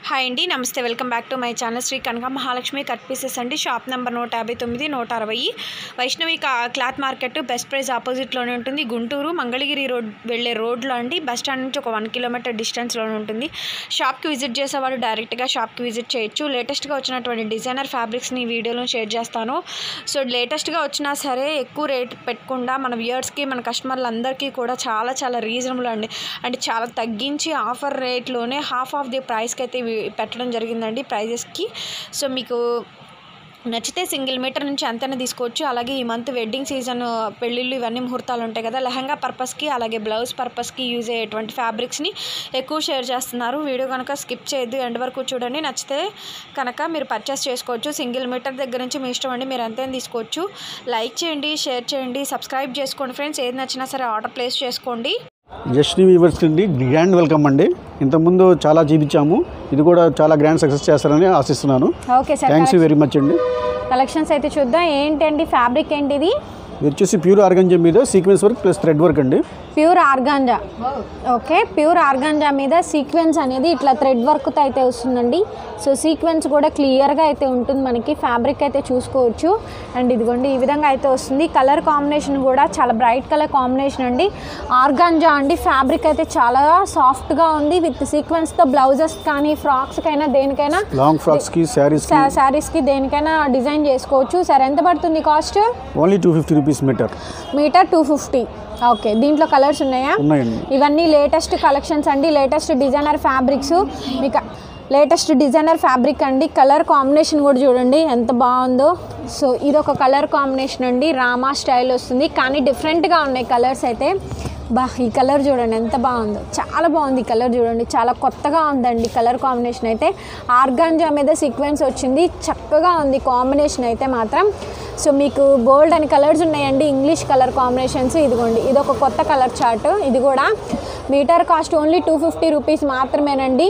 Hi అండి, నమస్తే. Welcome back to my channel Shri Kanaka Mahalakshmi cut pieces అండి. Shop number 159, 160 Vaishnavi cloth market best price ఆపోజిట్లోనే ఉంటుంది. గుంటూరు మంగళగిరి రోడ్ వెళ్ళే రోడ్లో అండి. బస్ స్టాండ్ నుంచి ఒక 1 కిలోమీటర్ డిస్టెన్స్లోనే ఉంటుంది. షాప్కి విజిట్ చేసేవాళ్ళు డైరెక్ట్గా షాప్కి విజిట్ చేయొచ్చు. లేటెస్ట్గా వచ్చినటువంటి డిజైనర్ ఫ్యాబ్రిక్స్ని ఈ వీడియోలో షేర్ చేస్తాను. సో లేటెస్ట్గా వచ్చినా సరే ఎక్కువ రేట్ పెట్టకుండా మన వ్యూయర్స్కి, మన కస్టమర్లందరికీ కూడా చాలా చాలా రీజనబుల్ అండి. అంటే చాలా తగ్గించి ఆఫర్ రేట్లోనే హాఫ్ ఆఫ్ ది ప్రైస్కి అయితే పెట్టడం జరిగిందండి ప్రైజెస్కి. సో మీకు నచ్చితే సింగిల్ మీటర్ నుంచి అంతనే తీసుకోవచ్చు. అలాగే ఈ మంత్ వెడ్డింగ్ సీజన్, పెళ్ళిళ్ళు ఇవన్నీ ముహూర్తాలు ఉంటాయి కదా, లెహంగా పర్పస్కి అలాగే బ్లౌజ్ పర్పస్కి యూజ్ అయ్యేటువంటి ఫ్యాబ్రిక్స్ని ఎక్కువ షేర్ చేస్తున్నారు. వీడియో కనుక స్కిప్ చేయొద్దు, ఎండ్ వరకు చూడండి. నచ్చితే కనుక మీరు పర్చేస్ చేసుకోవచ్చు. సింగిల్ మీటర్ దగ్గర నుంచి మీ ఇష్టం అండి, మీరు ఎంతైనా తీసుకోవచ్చు. లైక్ చేయండి, షేర్ చేయండి, సబ్స్క్రైబ్ చేసుకోండి ఫ్రెండ్స్. ఏది నచ్చినా సరే ఆర్డర్ ప్లేస్ చేసుకోండి. జస్ట్ని వీవర్స్ అండి, గ్రాండ్ వెల్కమ్ అండి. ఇంతకుముందు చాలా చూపించాము, ఇది కూడా చాలా గ్రాండ్ సక్సెస్ చేస్తారని ఆశిస్తున్నాను. Okay sir, thanks very much అండి. కలెక్షన్స్ అయితే చూద్దాం. ఏంటండి ఫ్యాబ్రిక్ ఏంటి ఇది? ఇది వచ్చేసి ప్యూర్ ఆర్గాంజా మీద sequence work plus thread work అండి. Pure organza. Okay, pure organza మీద సీక్వెన్స్ అనేది ఇట్లా థ్రెడ్ వర్క్తో అయితే వస్తుందండి. సో సీక్వెన్స్ కూడా క్లియర్గా అయితే ఉంటుంది మనకి. ఫ్యాబ్రిక్ అయితే చూసుకోవచ్చు. అండ్ ఇదిగోండి ఈ విధంగా అయితే వస్తుంది. కలర్ కాంబినేషన్ కూడా చాలా బ్రైట్ కలర్ కాంబినేషన్ అండి. ఆర్గాంజా అండి. ఫ్యాబ్రిక్ అయితే చాలా సాఫ్ట్గా ఉంది. విత్ సీక్వెన్స్తో బ్లౌజెస్ కానీ, ఫ్రాక్స్కైనా, దేనికైనా, లాంగ్ ఫ్రాక్స్కి, శారీస్కి దేనికైనా డిజైన్ చేసుకోవచ్చు. సార్ ఎంత పడుతుంది cost? Only 250 rupees metre. 250. Okay, దీంట్లో కలర్స్ ఉన్నాయా? ఉన్నాయండి. ఇవన్నీ లేటెస్ట్ కలెక్షన్స్ అండి. Latest designer fabrics. మీకు లేటెస్ట్ డిజైనర్ ఫ్యాబ్రిక్ అండి. కలర్ కాంబినేషన్ కూడా చూడండి ఎంత బాగుందో. సో ఇది ఒక కలర్ కాంబినేషన్ అండి. రామా స్టైల్ వస్తుంది, కానీ డిఫరెంట్గా ఉన్నాయి కలర్స్ అయితే. ఈ కలర్ చూడండి ఎంత బాగుందో, చాలా బాగుంది. ఈ కలర్ చూడండి, చాలా కొత్తగా ఉందండి కలర్ కాంబినేషన్ అయితే. ఆర్గాంజా మీద సీక్వెన్స్ వచ్చింది, చక్కగా ఉంది కాంబినేషన్ అయితే మాత్రం. సో మీకు గోల్డ్ అని కలర్స్ ఉన్నాయండి, ఇంగ్లీష్ కలర్ కాంబినేషన్స్. ఇదిగోండి ఇది ఒక కొత్త కలర్ చార్ట్. ఇది కూడా మీటర్ కాస్ట్ ఓన్లీ 250 రూపీస్ మాత్రమేనండి.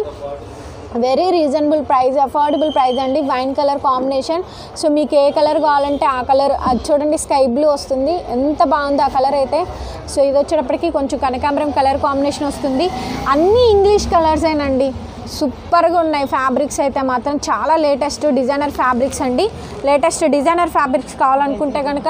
Very reasonable price, affordable price అండి. Wine colour combination. సో మీకు ఏ కలర్ కావాలంటే ఆ కలర్. అది చూడండి స్కై బ్లూ వస్తుంది, ఎంత బాగుంది ఆ కలర్ అయితే. సో ఇది వచ్చేటప్పటికి కొంచెం కనకాంబరం కలర్ కాంబినేషన్ వస్తుంది. అన్నీ ఇంగ్లీష్ కలర్సేనండి. సూపర్గా ఉన్నాయి ఫ్యాబ్రిక్స్ అయితే మాత్రం. చాలా లేటెస్ట్ డిజైనర్ ఫ్యాబ్రిక్స్ అండి. లేటెస్ట్ డిజైనర్ ఫ్యాబ్రిక్స్ కావాలనుకుంటే కనుక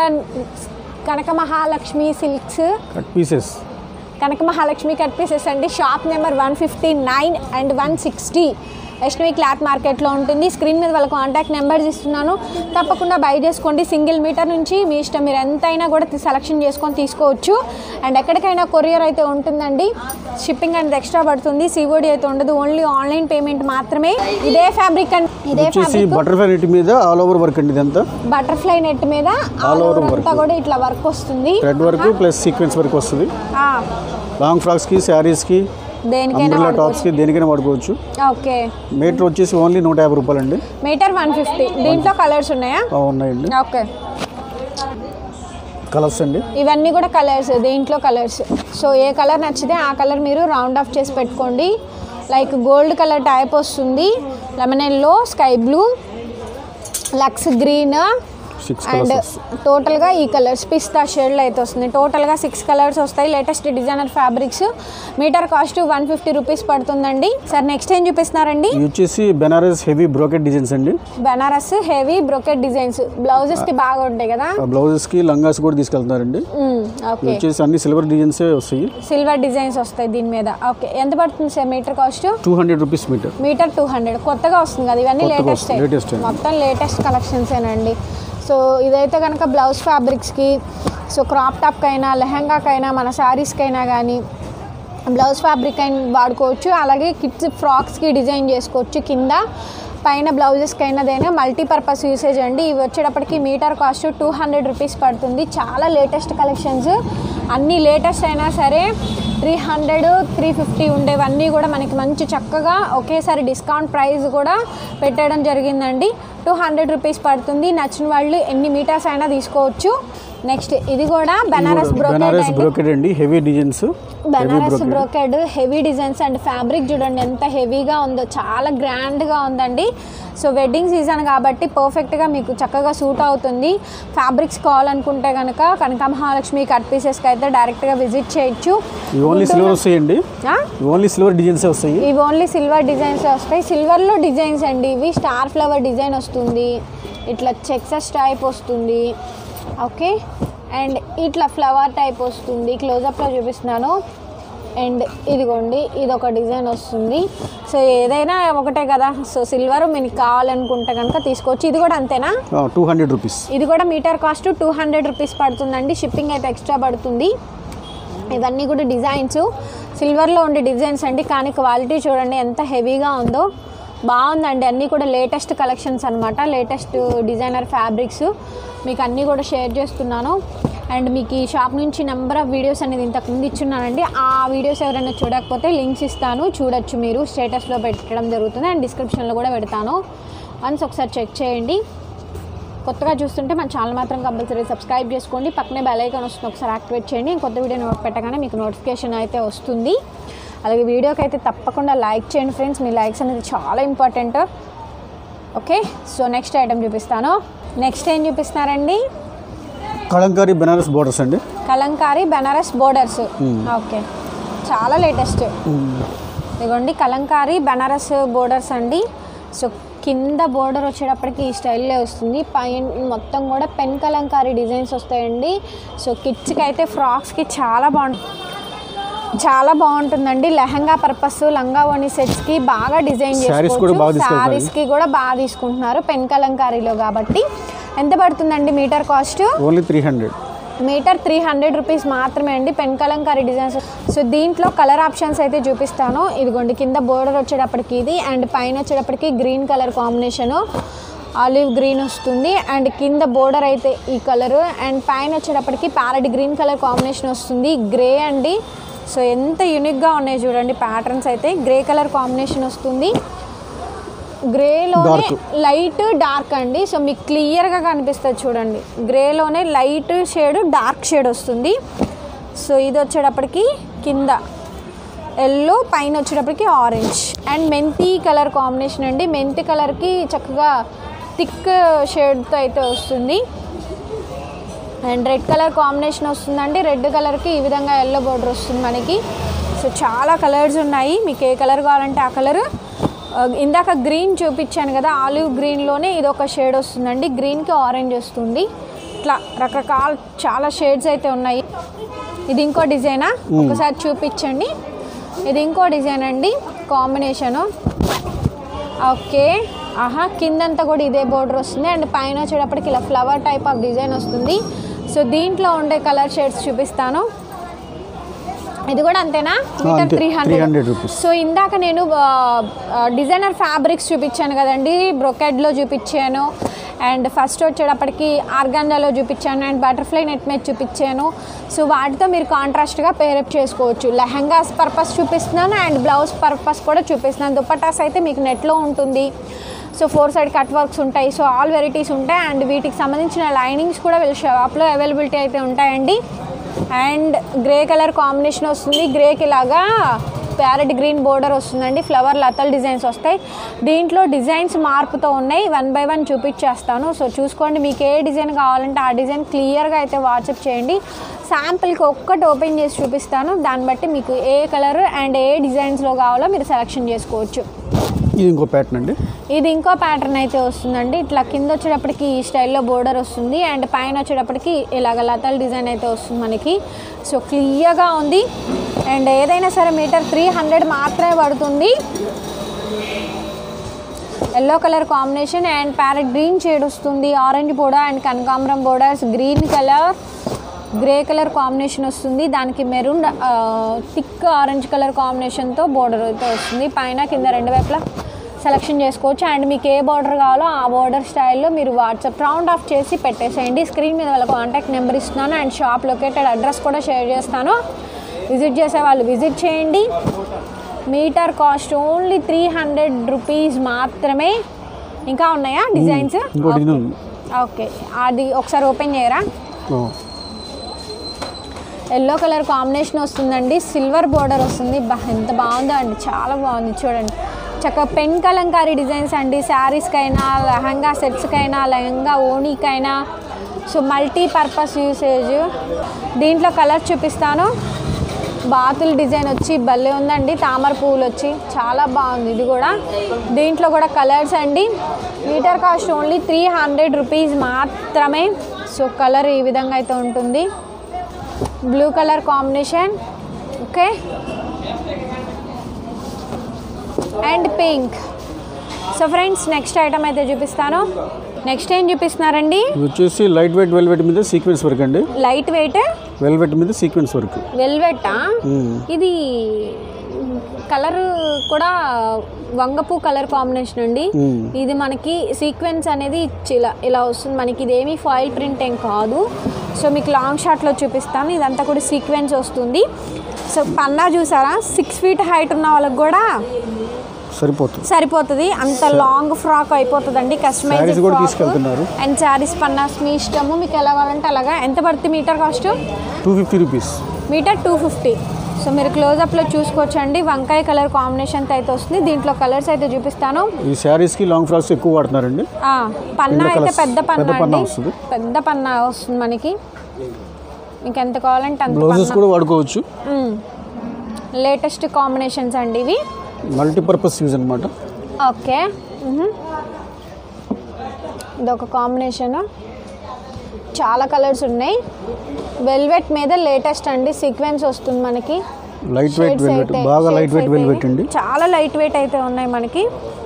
Kanaka Mahalakshmi silks cut pieces, Kanaka Mahalakshmi cut pieces అండి. Shop number 159 and 160 Vaishnavi cloth మార్కెట్లో ఉంటుంది. స్క్రీన్ మీద వాళ్ళ కాంటాక్ట్ నెంబర్స్ ఇస్తున్నాను, తప్పకుండా బై చేసుకోండి. సింగిల్ మీటర్ నుంచి మీ ఇష్టం, మీరు ఎంతైనా కూడా సెలెక్షన్ చేసుకొని తీసుకోవచ్చు. అండ్ ఎక్కడికైనా కొరియర్ అయితే ఉంటుందండి. షిప్పింగ్ అనేది ఎక్స్ట్రా పడుతుంది. సిఓడి అయితే ఉండదు, ఓన్లీ ఆన్లైన్ పేమెంట్ మాత్రమే. ఇదే ఫ్యాబ్రిక్ అండి. ఇదే ఫ్యాబ్రిక్ బటర్ఫ్లై నెట్ మీద ఆల్ ఓవర్ వర్క్ అండి. ఇదంతా బటర్ఫ్లై నెట్ మీద ఆల్ ఓవర్ అంతా కూడా ఇట్లా వర్క్ వస్తుంది. Thread work plus sequence work వస్తుంది. లాంగ్ ఫ్రాక్స్కి, శారీస్కి, దేనికైనా టాప్స్కి, దేనికైనా వాడుకోవచ్చు. ఓకే, మీటర్ వచ్చేసి ఓన్లీ 150 రూపాయలు అండి. మీటర్ 150. దీంట్లో కలర్స్ ఉన్నాయా? ఉన్నాయండి. ఓకే, కలర్స్ అండి. ఇవన్నీ కూడా కలర్స్, దీంట్లో కలర్స్. సో ఏ కలర్ నచ్చితే ఆ కలర్ మీరు రౌండ్ ఆఫ్ చేసి పెట్టుకోండి. లైక్ గోల్డ్ కలర్ టైప్ వస్తుంది, lemon yellow, sky blue, lux green, and టోటల్గా ఈ కలర్స్ పిస్తా షేడ్లో అయితే వస్తుంది. టోటల్గా 6 కలర్స్ వస్తాయి. Latest designer fabrics. Metre cost 150 rupees పడుతుందండి. సార్ నెక్స్ట్ ఏం చూపిస్తున్నారండి? ఇది వచ్చేసి బెనారస్ హెవీ బ్రోకెట్ డిజైన్స్ అండి. బెనారస్ హెవీ బ్రోకెట్ డిజైన్స్ బ్లౌజెస్కి బాగా ఉంటాయి కదా. బ్లౌజెస్కి, లంగాస్ కూడా తీసుకెళ్తున్నారండి. ఓకే, వచ్చేసి అన్ని సిల్వర్ డిజైన్స్ వస్తాయి. సిల్వర్ డిజైన్స్ వస్తాయి దీని మీద. ఓకే, ఎంత పడుతుంది sir metre cost? 200 rupees metre. Metre 200. కొత్తగా వస్తుంది కదా, ఇవన్నీ లేటెస్ట్, మొత్తం లేటెస్ట్ కలెక్షన్సేనండి. సో ఇదైతే కనుక బ్లౌజ్ ఫ్యాబ్రిక్స్కి, సో క్రాప్ టాప్కైనా, లెహంగాకైనా, మన శారీస్కైనా కానీ బ్లౌజ్ ఫ్యాబ్రిక్ అయినా వాడుకోవచ్చు. అలాగే కిడ్స్ ఫ్రాక్స్కి డిజైన్ చేసుకోవచ్చు. కింద పైన బ్లౌజెస్కైనా దేనా మల్టీపర్పస్ యూసేజ్ అండి. ఇవి వచ్చేటప్పటికి మీటర్ కాస్ట్ 200 రూపీస్ పడుతుంది. చాలా లేటెస్ట్ కలెక్షన్స్, అన్నీ లేటెస్ట్ అయినా సరే 300, 350 ఉండేవన్నీ కూడా మనకి మంచి చక్కగా ఒకేసారి డిస్కౌంట్ ప్రైస్ కూడా పెట్టడం జరిగిందండి. 200 రూపీస్ పడుతుంది. నచ్చిన వాళ్ళు ఎన్ని మీటర్స్ అయినా తీసుకోవచ్చు. నెక్స్ట్ ఇది కూడా బెనారస్ బ్రోకెడ్ అండి. Heavy designs, Banaras brocade heavy designs and fabric చూడండి ఎంత హెవీగా ఉందో, చాలా గ్రాండ్గా ఉందండి. సో వెడ్డింగ్ సీజన్ కాబట్టి పర్ఫెక్ట్గా మీకు చక్కగా సూట్ అవుతుంది. ఫ్యాబ్రిక్స్ కావాలనుకుంటే కనుక కనక మహాలక్ష్మి కట్ పీసెస్కి అయితే అయితే డైరెక్ట్గా విజిట్ చేయొచ్చు. ఇవి ఓన్లీ సిల్వర్ వస్తాయండి, ఓన్లీ సిల్వర్ డిజైన్స్ వస్తాయి. ఇవి ఓన్లీ సిల్వర్ డిజైన్స్ వస్తాయి. సిల్వర్లో డిజైన్స్ అండి ఇవి. స్టార్ ఫ్లవర్ డిజైన్ వస్తుంది, ఇట్లా చెక్సెస్ టైప్ వస్తుంది, ఓకే. అండ్ ఇట్లా ఫ్లవర్ టైప్ వస్తుంది. క్లోజప్లో చూపిస్తున్నాను. అండ్ ఇదిగోండి ఇది ఒక డిజైన్ వస్తుంది. సో ఏదైనా ఒకటే కదా, సో సిల్వర్ మీకు కావాలనుకుంటే కనుక తీసుకోవచ్చు. ఇది కూడా అంతేనా? 200 రూపీస్. ఇది కూడా మీటర్ కాస్ట్ 200 రూపీస్ పడుతుందండి. షిప్పింగ్ అయితే ఎక్స్ట్రా పడుతుంది. ఇవన్నీ కూడా డిజైన్స్, సిల్వర్లో ఉండే డిజైన్స్ అండి. కానీ క్వాలిటీ చూడండి ఎంత హెవీగా ఉందో, బాగుందండి. అన్నీ కూడా లేటెస్ట్ కలెక్షన్స్ అనమాట, లేటెస్ట్ డిజైనర్ ఫ్యాబ్రిక్స్ మీకు అన్నీ కూడా షేర్ చేస్తున్నాను. అండ్ మీకు ఈ షాప్ నుంచి నెంబర్ ఆఫ్ వీడియోస్ అనేది ఇంతకుముందు ఇచ్చున్నానండి. ఆ వీడియోస్ ఎవరైనా చూడకపోతే లింక్స్ ఇస్తాను, చూడొచ్చు. మీరు స్టేటస్లో పెట్టడం జరుగుతుంది అండ్ డిస్క్రిప్షన్లో కూడా పెడతాను. వన్స్ ఒకసారి చెక్ చేయండి. కొత్తగా చూస్తుంటే మన ఛానల్ మాత్రం కంపల్సరీ సబ్స్క్రైబ్ చేసుకోండి. పక్కనే బెల్ ఐకాన్ వస్తుంది, ఒకసారి యాక్టివేట్ చేయండి. కొత్త వీడియో పెట్టగానే మీకు నోటిఫికేషన్ అయితే వస్తుంది. అలాగే వీడియోకి అయితే తప్పకుండా లైక్ చేయండి ఫ్రెండ్స్, మీ లైక్స్ అనేది చాలా important, okay. So next item చూపిస్తాను. నెక్స్ట్ ఏం చూపిస్తున్నారండి? కలంకారీ బెనారస్ బోర్డర్స్ అండి. Kalamkari Banaras borders, okay. చాలా లేటెస్ట్. ఇదిగోండి కలంకారీ బెనారస్ బోర్డర్స్ అండి. సో కింద బోర్డర్ వచ్చేటప్పటికి ఈ స్టైల్లో వస్తుంది. పైన మొత్తం కూడా పెన్ కలంకారీ డిజైన్స్ వస్తాయండి. సో కిడ్స్కి అయితే ఫ్రాక్స్కి చాలా బాగుంటుందండి. లెహంగా పర్పస్, లంగా ఓణి సెట్స్కి బాగా డిజైన్ చేసుకోవచ్చు. శారీస్కి కూడా బాగా తీసుకుంటున్నారు పెన్ కలంకారీలో కాబట్టి. ఎంత పడుతుందండి metre cost? Only 300. Metre 300 rupees మాత్రమే అండి పెన్ కలంకారీ డిజైన్స్. సో దీంట్లో కలర్ ఆప్షన్స్ అయితే చూపిస్తాను. ఇదిగోండి కింద బోర్డర్ వచ్చేటప్పటికి ఇది, అండ్ పైన వచ్చేటప్పటికి green colour combination, olive green వస్తుంది. అండ్ కింద బోర్డర్ అయితే ఈ కలరు, అండ్ పైన వచ్చేటప్పటికి ప్యారెట్ గ్రీన్ కలర్ కాంబినేషన్ వస్తుంది. గ్రే అండి. సో ఎంత యూనిక్గా ఉన్నాయి చూడండి ప్యాటర్న్స్ అయితే. గ్రే కలర్ కాంబినేషన్ వస్తుంది. గ్రేలోనే లైట్ డార్క్ అండి. సో మీకు క్లియర్గా కనిపిస్తుంది చూడండి. గ్రేలోనే లైట్ షేడ్, డార్క్ షేడ్ వస్తుంది. సో ఇది వచ్చేటప్పటికి కింద ఎల్లో, పైన వచ్చేటప్పటికి ఆరెంజ్ అండ్ మెంతి కలర్ కాంబినేషన్ అండి. మెంతి కలర్కి చక్కగా థిక్ షేడ్తో అయితే వస్తుంది. అండ్ రెడ్ కలర్ కాంబినేషన్ వస్తుందండి. రెడ్ కలర్కి ఈ విధంగా ఎల్లో బోర్డర్ వస్తుంది మనకి. సో చాలా కలర్స్ ఉన్నాయి, మీకు ఏ కలర్ కావాలంటే ఆ కలర్. ఇందాక గ్రీన్ చూపించాను కదా, ఆలివ్ గ్రీన్లోనే ఇది ఒక షేడ్ వస్తుందండి. గ్రీన్కి ఆరెంజ్ వస్తుంది. ఇట్లా రకరకాల చాలా షేడ్స్ అయితే ఉన్నాయి. ఇది ఇంకో డిజైనా, ఒకసారి చూపించండి. ఇది ఇంకో డిజైన్ అండి, కాంబినేషను, ఓకే. ఆహా, కిందంతా కూడా ఇదే బోర్డర్ వస్తుంది. అండ్ పైన వచ్చేటప్పటికి ఇలా ఫ్లవర్ టైప్ ఆఫ్ డిజైన్ వస్తుంది. సో దీంట్లో ఉండే కలర్ షేడ్స్ చూపిస్తాను. ఇది కూడా అంతేనా? Metre 300 rupees. సో ఇందాక నేను డిజైనర్ ఫ్యాబ్రిక్స్ చూపించాను కదండి, బ్రొకెడ్లో చూపించాను, అండ్ ఫస్ట్ వచ్చేటప్పటికి ఆర్గాంజాలో చూపించాను, అండ్ బటర్ఫ్లై నెట్ మీద చూపించాను. సో వాటితో మీరు కాంట్రాస్ట్గా పేరప్ చేసుకోవచ్చు. లెహంగాస్ పర్పస్ చూపిస్తున్నాను అండ్ బ్లౌజ్ పర్పస్ కూడా చూపిస్తున్నాను. దుపట్టాస్ అయితే మీకు నెట్లో ఉంటుంది. సో 4 సైడ్ కట్ వర్క్స్ ఉంటాయి. సో ఆల్ వెరైటీస్ ఉంటాయి. అండ్ వీటికి సంబంధించిన లైనింగ్స్ కూడా వీళ్ళ షాప్లో అవైలబిలిటీ అయితే ఉంటాయండి. అండ్ గ్రే కలర్ కాంబినేషన్ వస్తుంది. గ్రేకి ఇలాగా ప్యారెట్ గ్రీన్ బోర్డర్ వస్తుందండి. ఫ్లవర్ లతల్ డిజైన్స్ వస్తాయి. దీంట్లో డిజైన్స్ మార్పుతో ఉన్నాయి. 1 బై 1 చూపించేస్తాను. సో చూసుకోండి, మీకు ఏ డిజైన్ కావాలంటే ఆ డిజైన్ క్లియర్గా అయితే వాట్సాప్ చేయండి. శాంపుల్కి ఒక్కటి ఓపెన్ చేసి చూపిస్తాను. దాన్ని బట్టి మీకు ఏ కలర్ అండ్ ఏ డిజైన్స్లో కావాలో మీరు సెలెక్షన్ చేసుకోవచ్చు. ఇది ఇంకో ప్యాటర్న్ అండి. ఇది ఇంకో ప్యాటర్న్ అయితే వస్తుందండి. ఇట్లా కింద వచ్చేటప్పటికి ఈ స్టైల్లో బోర్డర్ వస్తుంది. అండ్ పైన వచ్చేటప్పటికి ఇలాగ లతల్ డిజైన్ అయితే వస్తుంది మనకి. సో క్లియర్గా ఉంది. అండ్ ఏదైనా సరే మీటర్ 300 మాత్రమే పడుతుంది. Yellow colour combination and parrot green shade వస్తుంది. ఆరెంజ్ బోర్డర్ అండ్ కనకాంబరం borders, green colour, grey colour combination వస్తుంది. దానికి మెరూన్ థిక్ ఆరెంజ్ కలర్ కాంబినేషన్తో బోర్డర్ అయితే వస్తుంది. పైన కింద రెండు వైపులా సెలెక్షన్ చేసుకోవచ్చు. అండ్ మీకు ఏ బార్డర్ కావాలో ఆ బార్డర్ స్టైల్లో మీరు వాట్సాప్ రౌండ్ ఆఫ్ చేసి పెట్టేసేయండి. స్క్రీన్ మీద వాళ్ళ కాంటాక్ట్ నెంబర్ ఇస్తున్నాను అండ్ షాప్ లొకేటెడ్ అడ్రస్ కూడా షేర్ చేస్తాను. విజిట్ చేసే వాళ్ళు విజిట్ చేయండి. మీటర్ కాస్ట్ ఓన్లీ 300 రూపీస్ మాత్రమే. ఇంకా ఉన్నాయా డిజైన్స్? ఓకే, అది ఒకసారి ఓపెన్ చేయరా? ఎల్లో కలర్ కాంబినేషన్ వస్తుందండి. సిల్వర్ బోర్డర్ వస్తుంది. ఎంత బాగుందో అండి, చాలా బాగుంది చూడండి. చక్కగా పెన్ కలంకారీ డిజైన్స్ అండి. శారీస్కైనా, లెహంగా సెట్స్కైనా, లెహంగా ఓణీకైనా సో మల్టీపర్పస్ యూసేజ్. దీంట్లో కలర్ చూపిస్తాను. బాతుల డిజైన్ వచ్చి భలే ఉందండి, తామర పువ్వులు వచ్చి చాలా బాగుంది. ఇది కూడా దీంట్లో కూడా కలర్స్ అండి. మీటర్ కాస్ట్ ఓన్లీ 300 రూపీస్ మాత్రమే. సో కలర్ ఈ విధంగా అయితే ఉంటుంది, blue colour combination. Okay, and pink. So friends next item అయితే చూపిస్తాను. నెక్స్ట్ ఏం చూపిస్తున్నారండి? ఇది వచ్చేసి లైట్ వెయిట్ వెల్వెట్ మీద సీక్వెన్స్ వర్క్ అండి. లైట్ వెయిట్ వెల్వెట్ మీద సీక్వెన్స్ వర్క్. వెల్వెట్టా? ఇది కలర్ కూడా వంగపూ కలర్ కాంబినేషన్ అండి. ఇది మనకి సీక్వెన్స్ అనేది ఇలా వస్తుంది మనకి. ఇదేమీ ఫాయిల్ ప్రింట్ ఏం కాదు. సో మీకు లాంగ్ షాట్లో చూపిస్తాను. ఇదంతా కూడా సీక్వెన్స్ వస్తుంది. సో పన్నా చూసారా, 6 ఫీట్ హైట్ ఉన్న వాళ్ళకి కూడా సరిపోతుంది. అంత లాంగ్ ఫ్రాక్ అయిపోతుందండి. కస్టమైజ్డ్ ఫ్రాక్ అండ్ శారీస్ పన్నాస్ మీ ఇష్టము, మీకు ఎలా కావాలంటే అలాగా. ఎంత పడుతుంది metre cost? 250 rupees metre 250. So మీరు క్లోజప్లో చూసుకోవచ్చండి. వంకాయ కలర్ కాంబినేషన్తో అయితే వస్తుంది. దీంట్లో కలర్స్ అయితే చూపిస్తాను. ఈ శారీస్కి లాంగ్ ఫ్రాక్స్ ఎక్కువ వాడుతున్నారండి. పన్నా అయితే పెద్ద పన్నా వస్తుంది, పెద్ద పన్నా వస్తుంది మనకి. మీకు ఎంత కావాలంటే అంత. బ్లౌజెస్ కూడా వాడుకోవచ్చు. లేటెస్ట్ కాంబినేషన్స్ అండి ఇవి, మల్టీపర్పస్ యూజ్ అనమాట. ఓకే, ఇదొక కాంబినేషన్. చాలా కలర్స్ ఉన్నాయి. వెల్వెట్ మీద లేటెస్ట్ అండి, సీక్వెన్స్ వస్తుంది మనకి. లైట్ వెయిట్ వెల్వెట్, బాగా లైట్ వెయిట్ వెల్వెట్ అండి. చాలా లైట్ వెయిట్ అయితే ఉన్నాయి మనకి.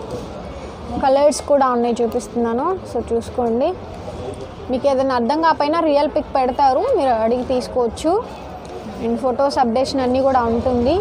కలర్స్ కూడా ఉన్నాయి, చూపిస్తున్నాను. సో చూసుకోండి. మీకు ఏదైనా అర్థం కాకపోయినా రియల్ పిక్ పెడతారు, మీరు అడిగి తీసుకోవచ్చు. అండ్ ఫొటోస్ అప్డేషన్ అన్నీ కూడా ఉంటుంది.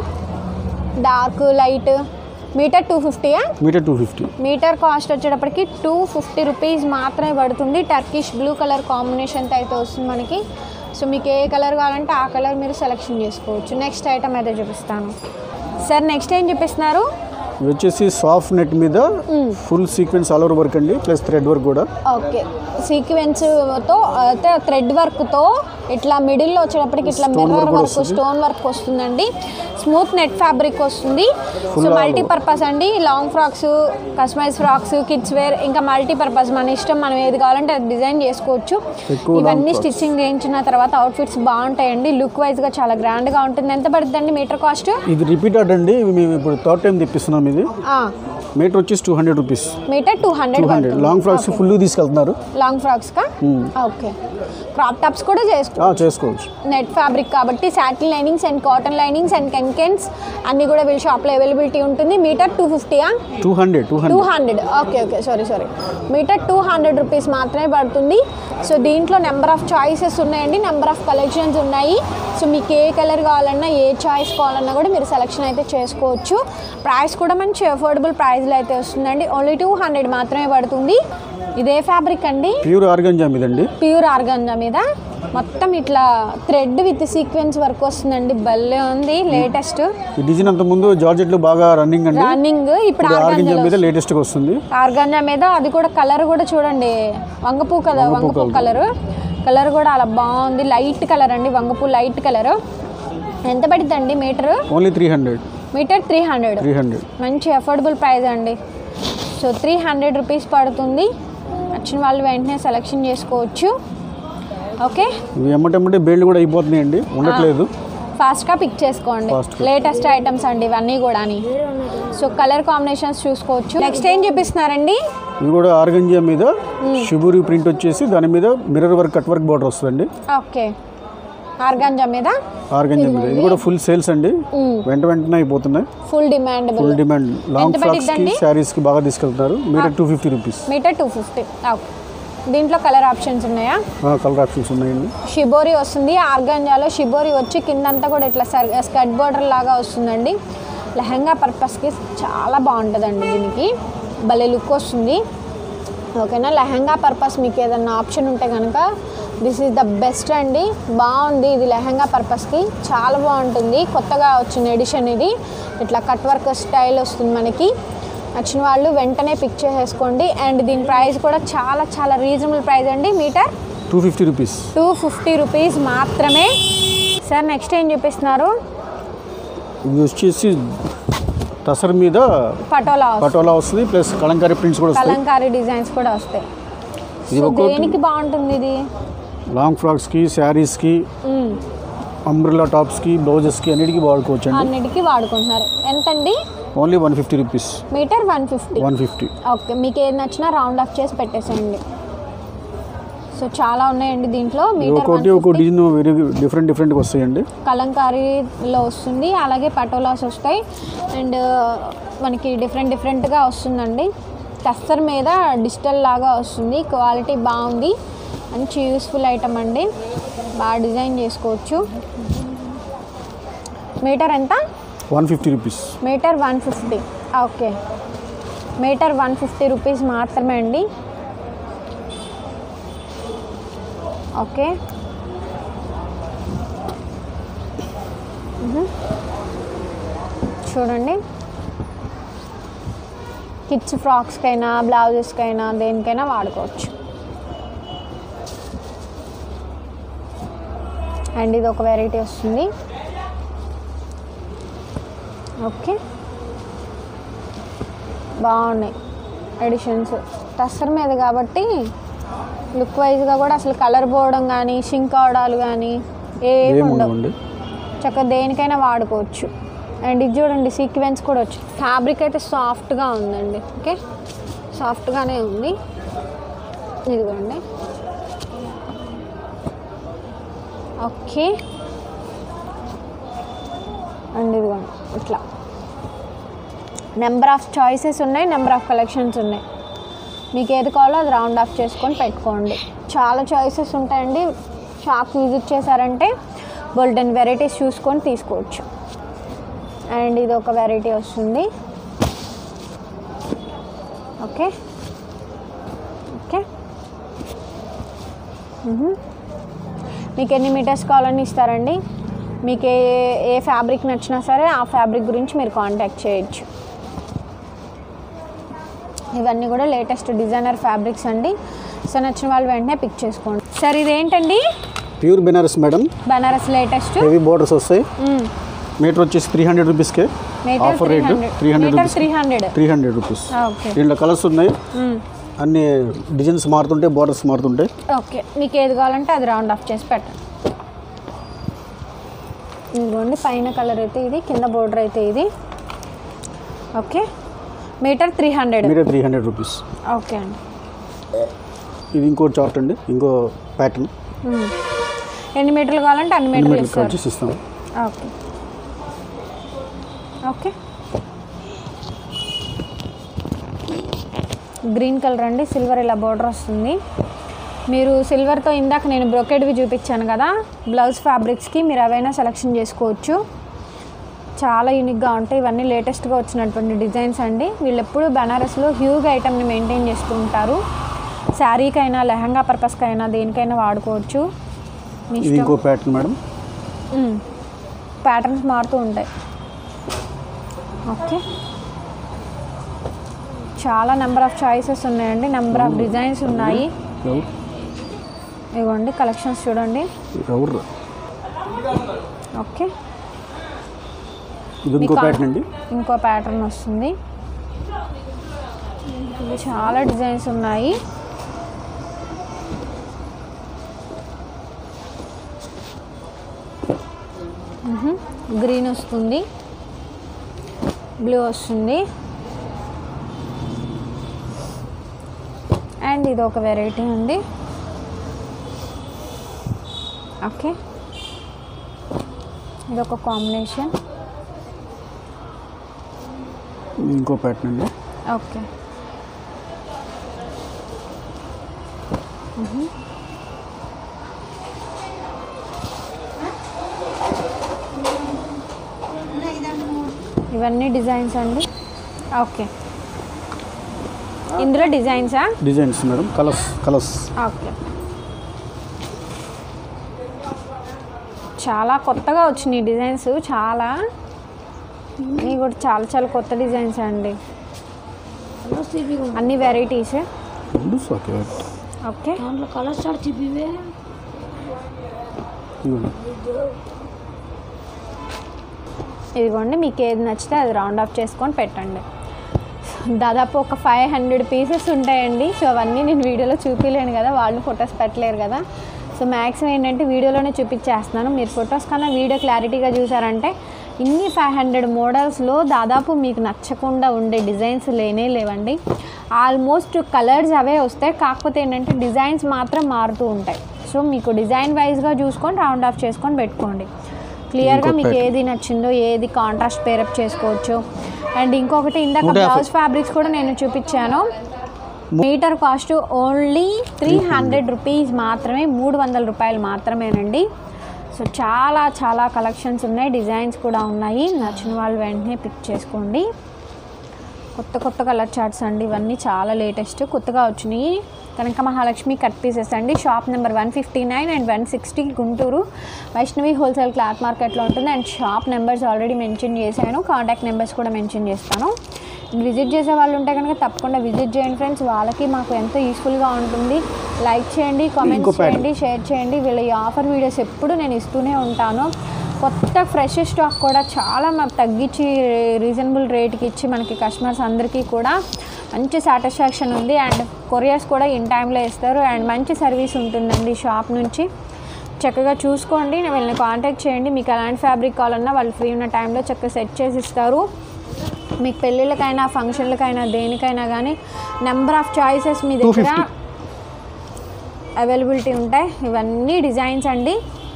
Dark light. Metre 250. Metre 250. Metre cost వచ్చేటప్పటికి 250 రూపీస్ మాత్రమే పడుతుంది. టర్కిష్ బ్లూ కలర్ కాంబినేషన్తో అయితే వస్తుంది మనకి. సో మీకు ఏ కలర్ కావాలంటే ఆ కలర్ మీరు సెలెక్షన్ చేసుకోవచ్చు. నెక్స్ట్ ఐటమ్ అయితే చూపిస్తాను. సార్ నెక్స్ట్ ఏం చూపిస్తున్నారు? ఇది వచ్చేసి సాఫ్ట్ నెట్ మీద full sequence all over work అండి, ప్లస్ థ్రెడ్ వర్క్ కూడా. ఓకే, సీక్వెన్స్తో అయితే థ్రెడ్ వర్క్తో ఇట్లా మిడిల్లో వచ్చేటప్పటికి ఇట్లా మిర్రర్ వర్క్, స్టోన్ వర్క్ వస్తుందండి. స్మూత్ నెట్ ఫ్యాబ్రిక్ వస్తుంది. సో మల్టీపర్పస్ అండి. Long frocks, customise frocks, kids wear, ఇంకా మల్టీపర్పస్ మన ఇష్టం, మనం ఏది కావాలంటే అది డిజైన్ చేసుకోవచ్చు. ఇవన్నీ స్టిచ్చింగ్ చేయించిన తర్వాత అవుట్ఫిట్స్ బాగుంటాయండి. లుక్ వైజ్గా చాలా గ్రాండ్గా ఉంటుంది. ఎంత పడుతుందండి మీటర్ కాస్ట్? ఇది రిపీట్ అండి, మేము ఇప్పుడు థర్డ్ టైం తెప్పిస్తున్నాం. ఇది మీటర్ వచ్చేసి 200 rupees. Metre 200. Long frocks full తీసుకెళ్తున్నారు. లాంగ్ ఫ్రాక్స్ కా? ఓకే. క్రాప్ టాప్స్ కూడా చేసుకోవచ్చు. నెట్ ఫ్యాబ్రిక్ కాబట్టి satin linings and cotton linings and కెన్స్ అన్ని కూడా వీళ్ళ షాప్లో అవైలబిలిటీ ఉంటుంది. Metre 250. 200. Okay, sorry. Metre 200 rupees మాత్రమే పడుతుంది. సో దీంట్లో నెంబర్ ఆఫ్ చాయిసెస్ ఉన్నాయండి, నెంబర్ ఆఫ్ కలెక్షన్స్ ఉన్నాయి. సో మీకు ఏ కలర్ కావాలన్నా, ఏ చాయిస్ కావాలన్నా కూడా మీరు సెలెక్షన్ అయితే చేసుకోవచ్చు. ప్రైస్ కూడా మంచి అఫోర్డబుల్ ప్రైస్లో అయితే వస్తుందండి. ఓన్లీ 200 మాత్రమే పడుతుంది. ఇదే ఫ్యాబ్రిక్ అండి, ప్యూర్ ఆర్గంజా మీద అండి. ప్యూర్ ఆర్గంజా మీద మొత్తం ఇట్లా థ్రెడ్ విత్ సీక్వెన్స్ వర్క్ వస్తుందండి. భలే ఉంది, లేటెస్ట్. ఈ డిజైన్ అంత ముందు జార్జెట్ లో బాగా రన్నింగ్ ఇప్పుడు ఆర్గంజా మీద లేటెస్ట్ గా వస్తుంది. ఆర్గంజా మీద అది కూడా కలర్ కూడా చూడండి, వంగపూ కదా, వంగపూ కలర్ కూడా అలా బాగుంది. లైట్ కలర్ అండి, వంగపూ లైట్ కలర్. ఎంత పడుతుందండి మీటర్? ఓన్లీ 300. మీటర్ 300. మంచి అఫోర్డబుల్ ప్రైస్ అండి. సో 300 రూపీస్ పడుతుంది. వచ్చిన వాళ్ళు వెంటనే సెలెక్షన్ చేసుకోవచ్చు. ఓకే, ఎమ్మటెమ్మటే బేల్డ్ కూడా అయిపోతున్నాయండి, ఉండట్లేదు. ఫాస్ట్గా పిక్ చేసుకోండి. లేటెస్ట్ ఐటమ్స్ అండి ఇవన్నీ కూడా. సో కలర్ కాంబినేషన్స్ చూసుకోవచ్చు. నెక్స్ట్ ఏం చూపిస్తున్నారండి? ఇది కూడా ఆర్గంజా మీద షిబూరి ప్రింట్ వచ్చేసి దాని మీద mirror work, cut work border వస్తుందండి. ఓకే, ఆర్గంజా మీద ఇది కూడా ఫుల్ సేల్స్ అండి, వెంటనే అయిపోతున్నాయి. Full demand. లాంగ్ ఫ్రాక్స్ కి శారీస్ కి బాగా తీసుకెళ్తారు. Metre 250 rupees. మీటర్ 250. ఓకే, దీంట్లో కలర్ ఆప్షన్స్ ఉన్నాయా? కలర్ ఆప్షన్స్ ఉన్నాయండి. షిబోరి వస్తుంది. ఆర్గంజాలో షిబోరి వచ్చి కిందంతా కూడా ఇట్లా స్కర్ట్ బోర్డర్ లాగా వస్తుందండి. లెహంగా పర్పస్కి చాలా బాగుంటుందండి. దీనికి భలే లుక్ వస్తుంది. ఓకేనా, లెహంగా పర్పస్ మీకు ఏదన్నా ఆప్షన్ ఉంటే కనుక దిస్ ఈజ్ ద బెస్ట్ అండి. బాగుంది ఇది, లెహంగా పర్పస్కి చాలా బాగుంటుంది. కొత్తగా వచ్చిన ఎడిషన్ ఇది. ఇట్లా కట్ వర్క్ స్టైల్ వస్తుంది మనకి. వచ్చిన వాళ్ళు వెంటనే పిక్ చేసేసుకోండి. అండ్ దీని ప్రైస్ కూడా చాలా చాలా రీజనబుల్ ప్రైస్ అండి. Metre 250 rupees. 250 రూపీస్ మాత్రమే. సార్ నెక్స్ట్ ఏం చూపిస్తున్నారు? ఇది వచ్చేసి టసర్ మీద పటోలా వస్తుంది, ప్లస్ కలంకారీ ప్రింట్స్ కూడా వస్తాయి, కలంకారీ డిజైన్స్ కూడా వస్తాయి. దేనికి బాగుంటుంది ఇది? లాంగ్ ఫ్రాక్స్కి, శారీస్కి, అంబ్రెల్లా టాప్స్కి, బ్లౌజెస్కి అన్నిటికీ వాడుకోవచ్చు అండి. అన్నిటికీ వాడుకుంటున్నారు. ఎంతండి? Only 150 rupees. మీటర్ 150. 150. ఓకే, మీకు ఏది నచ్చినా రౌండ్ ఆఫ్ చేసి పెట్టేసేయండి. సో చాలా ఉన్నాయండి దీంట్లో. మీటర్ ఒక డిజైన్ వెరీ డిఫరెంట్గా వస్తాయండి. కలంకారీలో వస్తుంది, అలాగే పటోలాస్ వస్తాయి. అండ్ మనకి డిఫరెంట్గా వస్తుందండి. టస్సర్ మీద డిజిటల్ లాగా వస్తుంది. క్వాలిటీ బాగుంది, మంచి యూస్ఫుల్ ఐటమ్ అండి. బాగా డిజైన్ చేసుకోవచ్చు. మీటర్ ఎంత? 150 rupees. Metre 150. Okay, metre 150 rupees మాత్రమే అండి. ఓకే, చూడండి. కిడ్స్ ఫ్రాక్స్కైనా, బ్లౌజెస్కైనా, దేనికైనా వాడుకోవచ్చు. అండ్ ఇది ఒక వెరైటీ వస్తుంది. ఓకే, బాగున్నాయి ఎడిషన్స్. టస్సర్ మీద కాబట్టి లుక్ వైజ్గా కూడా అసలు కలర్ పోవడం కానీ, షింక్ అవడాలు కానీ ఏమి ఉండవు. చక్కగా దేనికైనా వాడుకోవచ్చు. అండ్ ఇది చూడండి, సీక్వెన్స్ కూడా వచ్చి. ఫ్యాబ్రిక్ అయితే సాఫ్ట్గా ఉందండి. ఓకే, సాఫ్ట్గానే ఉంది. ఇదిగోండి. ఓకే, అండ్ ఇదిగోండి ఇట్లా నెంబర్ ఆఫ్ చాయిసెస్ ఉన్నాయి, నెంబర్ ఆఫ్ కలెక్షన్స్ ఉన్నాయి. మీకు ఏది కావాలో అది రౌండ్ ఆఫ్ చేసుకొని పెట్టుకోండి. చాలా చాయిసెస్ ఉంటాయండి. షాప్ విజిట్ చేశారంటే బోల్డెన్ వెరైటీస్ చూసుకొని తీసుకోవచ్చు. అండ్ ఇది ఒక వెరైటీ వస్తుంది. ఓకే ఓకే, మీకు ఎన్ని మీటర్స్ కావాలని ఇస్తారండి. మీకు ఏ ఫ్యాబ్రిక్ నచ్చినా సరే ఆ ఫ్యాబ్రిక్ గురించి మీరు కాంటాక్ట్ చేయొచ్చు. ఇవన్నీ కూడా లేటెస్ట్ డిజైనర్ ఫ్యాబ్రిక్స్ అండి. సో నచ్చిన వాళ్ళు వెంటనే పిక్ చేసుకోండి. సార్ ఇదేంటండి? Pure Banaras madam. Banaras latest heavy borders వస్తాయి. మీటర్ వచ్చేసి 300 రూపీస్కే. Offer rate 300 rupees. దీంట్లో కలర్స్ ఉన్నాయి. అన్ని డిజైన్స్ మారుతుంటాయి, బోర్డర్స్ మారుతుంటాయి. ఓకే, మీకు ఏది కావాలంటే అది రౌండ్ ఆఫ్ చేసి పెట్టండి. ఇదిగోండి, పైన కలర్ అయితే ఇది, కింద బోర్డర్ అయితే ఇది. Okay, metre 300. Metre 300 rupees. Okay అండి. ఇది ఇంకో చార్ట్ అండి, ఇంకో ప్యాటర్న్. ఎన్ని మీటర్లు కావాలంటే అన్ని మీటర్లు ఇస్తాం. ఓకే ఓకే, గ్రీన్ కలర్ అండి, సిల్వర్ ఇలా బోర్డర్ వస్తుంది. మీరు సిల్వర్తో ఇందాక నేను బ్రొకెడ్వి చూపించాను కదా, బ్లౌజ్ ఫ్యాబ్రిక్స్కి మీరు అవైనా సెలెక్షన్ చేసుకోవచ్చు. చాలా యూనిక్గా ఉంటాయి. ఇవన్నీ లేటెస్ట్గా వచ్చినటువంటి డిజైన్స్ అండి. వీళ్ళు ఎప్పుడు బెనారస్లో హ్యూజ్ ఐటమ్ని మెయింటైన్ చేస్తూ ఉంటారు. శారీకైనా, లెహంగా పర్పస్కైనా, దేనికైనా వాడుకోవచ్చు. ఇంకో ప్యాటర్న్ మేడం. ప్యాటర్న్స్ మారుతూ ఉంటాయి. ఓకే, చాలా నెంబర్ ఆఫ్ చాయిసెస్ ఉన్నాయండి, నెంబర్ ఆఫ్ డిజైన్స్ ఉన్నాయి. ఇవ్వండి కలెక్షన్స్ చూడండి. ఓకే, ఇంకో ప్యాటర్న్ వస్తుంది. చాలా డిజైన్స్ ఉన్నాయి. గ్రీన్ వస్తుంది, బ్లూ వస్తుంది. అండ్ ఇది ఒక వెరైటీ అండి. ఓకే, ఇది ఒక కాంబినేషన్. ఇంకో ప్యాటర్న్ అండి. ఓకే, ఇవన్నీ డిజైన్స్ అండి. ఓకే, ఇందులో డిజైన్స్ మేడం, కలర్స్. ఓకే, చాలా కొత్తగా వచ్చినాయి డిజైన్స్. చాలా ఇవి కూడా చాలా కొత్త డిజైన్స్ అండి. అన్ని వెరైటీస్. ఓకే, కలర్స్ ఇదిగోండి, మీకు ఏది నచ్చితే అది రౌండ్ ఆఫ్ చేసుకొని పెట్టండి. దాదాపు ఒక 500 పీసెస్ ఉంటాయండి. సో అవన్నీ నేను వీడియోలో చూపించలేను కదా, వాళ్ళు ఫొటోస్ పెట్టలేరు కదా. సో మ్యాక్సిమం ఏంటంటే వీడియోలోనే చూపించేస్తున్నాను. మీరు ఫొటోస్ కన్నా వీడియో క్లారిటీగా చూసారంటే ఇన్ని 500 మోడల్స్లో దాదాపు మీకు నచ్చకుండా ఉండే డిజైన్స్ లేవండి. ఆల్మోస్ట్ కలర్స్ అవే వస్తాయి, కాకపోతే ఏంటంటే డిజైన్స్ మాత్రం మారుతూ ఉంటాయి. సో మీకు డిజైన్ వైజ్గా చూసుకొని రౌండ్ ఆఫ్ చేసుకొని పెట్టుకోండి. క్లియర్గా మీకు ఏది నచ్చిందో ఏది కాంట్రాస్ట్ పేరప్ చేసుకోవచ్చు. అండ్ ఇంకొకటి ఇందాక బ్లౌజ్ ఫ్యాబ్రిక్స్ కూడా నేను చూపించాను. మీటర్ కాస్ట్ ఓన్లీ 300 రూపీస్ మాత్రమే, 300 రూపాయలు మాత్రమేనండి. సో చాలా చాలా కలెక్షన్స్ ఉన్నాయి, డిజైన్స్ కూడా ఉన్నాయి. నచ్చిన వాళ్ళు వెంటనే పిక్ చేసుకోండి. కొత్త కలర్ చార్ట్స్ అండి, ఇవన్నీ చాలా లేటెస్ట్ కొత్తగా వచ్చినాయి. కనక మహాలక్ష్మి కట్ పీసెస్ అండి. Shop number 159 and 160 Guntur Vaishnavi wholesale cloth మార్కెట్లో ఉంటుంది. And shop numbers already mention చేశాను, కాంటాక్ట్ నెంబర్స్ కూడా మెన్షన్ చేస్తాను. విజిట్ చేసే వాళ్ళు ఉంటే కనుక తప్పకుండా విజిట్ చేయండి ఫ్రెండ్స్, వాళ్ళకి మాకు ఎంతో యూస్ఫుల్గా ఉంటుంది. లైక్ చేయండి, కామెంట్స్ చేయండి, షేర్ చేయండి. వీళ్ళ ఈ ఆఫర్ వీడియోస్ ఎప్పుడు నేను ఇస్తూనే ఉంటాను. కొత్త ఫ్రెష్ స్టాక్ కూడా చాలా మాకు తగ్గించి రీజనబుల్ రేట్కి ఇచ్చి మనకి కస్టమర్స్ అందరికీ కూడా మంచి సాటిస్ఫాక్షన్ ఉంది. అండ్ కొరియర్స్ కూడా ఇన్ టైంలో ఇస్తారు. అండ్ మంచి సర్వీస్ ఉంటుందండి షాప్ నుంచి. చక్కగా చూసుకోండి, వీళ్ళని కాంటాక్ట్ చేయండి. మీకు ఎలాంటి ఫ్యాబ్రిక్ కావాలన్నా వాళ్ళు ఫ్రీ ఉన్న టైంలో చక్కగా సెట్ చేసి ఇస్తారు. మీకు పెళ్ళిళ్ళకైనా ఫంక్షన్లకైనా దేనికైనా కానీ నెంబర్ ఆఫ్ చాయిసెస్ మీ దగ్గర అవైలబిలిటీ ఉంటాయి. ఇవన్నీ డిజైన్స్ అండి,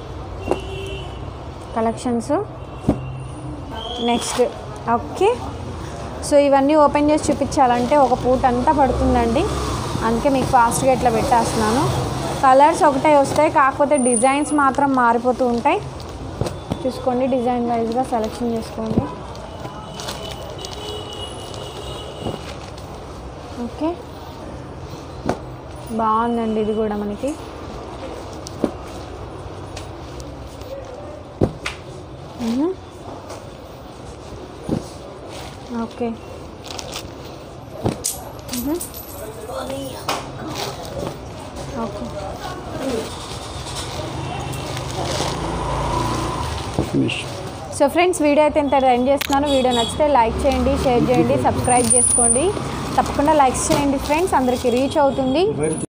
కలెక్షన్స్. నెక్స్ట్ ఓకే, సో ఇవన్నీ ఓపెన్ చేసి చూపించాలంటే ఒక పూట అంతా పడుతుందండి, అందుకే మీకు ఫాస్ట్గా ఇట్లా పెట్టేస్తున్నాను. కలర్స్ ఒకటే వస్తాయి, కాకపోతే డిజైన్స్ మాత్రం మారిపోతూ ఉంటాయి. చూసుకోండి, డిజైన్ వైజ్గా సెలెక్షన్ చేసుకోండి. ఓకే, బాగుందండి ఇది కూడా మనకి. Okay, okay. So friends, video అయితే ఇంత ఎండ్ చేస్తున్నాను. వీడియో నచ్చితే లైక్ చేయండి, షేర్ చేయండి, సబ్స్క్రైబ్ చేసుకోండి. తప్పకుండా లైక్స్ చేయండి ఫ్రెండ్స్, అందరికీ రీచ్ అవుతుంది.